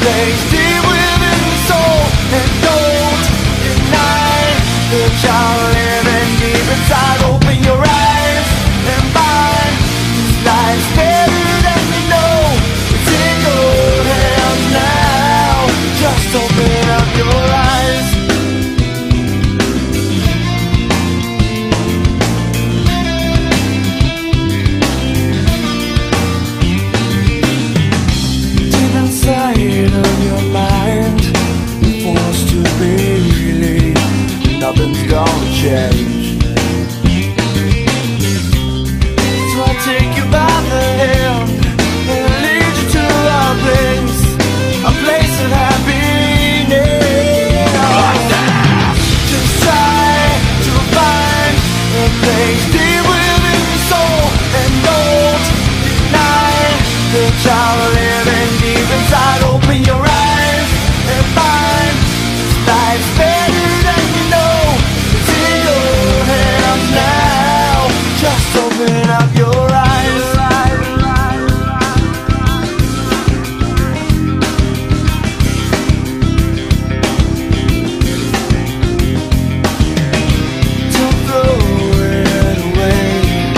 place deep within the soul. And don't deny the child living deep inside. Open your eyes and find this life's better than you know. It's in your hands now. Just open up your eyes. Deep inside of your mind, you're forced to believe nothing's gonna change. So I take you by the hand and lead you to a place of happiness. Just try to find a place deep within your soul. And don't deny the child living deep inside. Open your eyes and find this life's better than you know. It's in your hands now. Just open up your eyes. Don't throw it away.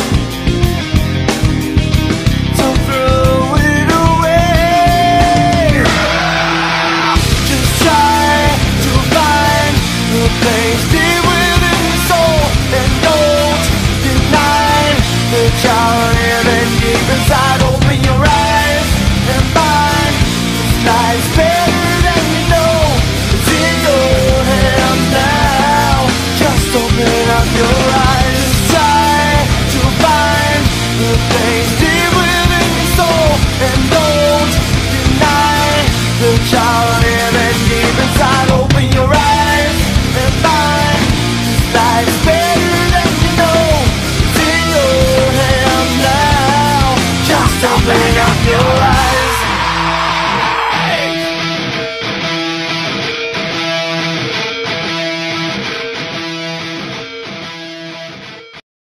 Don't throw it away. Just try to find a place deep within your soul. And don't deny the child living deep inside. Open your eyes and find this life's